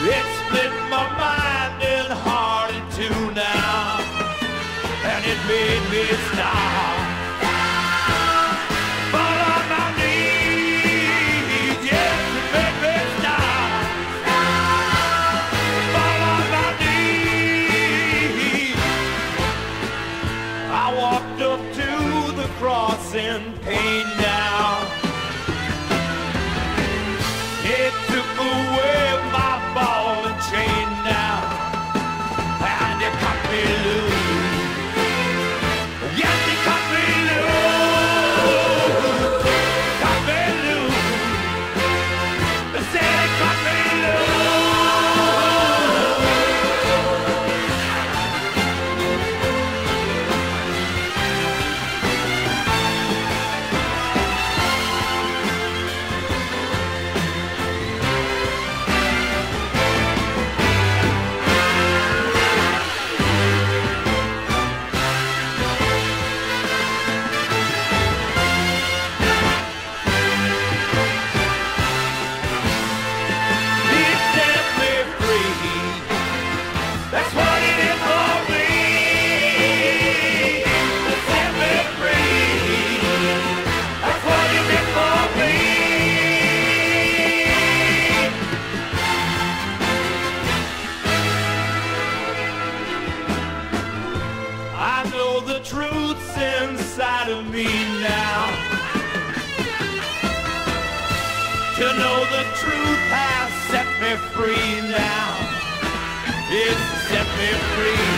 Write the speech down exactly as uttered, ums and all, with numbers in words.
It split my mind and heart in two now, and it made me stop. Fall on my knees, yes, it made me stop. Fall on my knees. I walked up to the cross in pain now. It took away my ball and chain now, and it cut me loose. Yes, it cut me loose. Cut me loose. It said it cut me the truth's inside of me now. To know the truth has set me free now. It's set me free.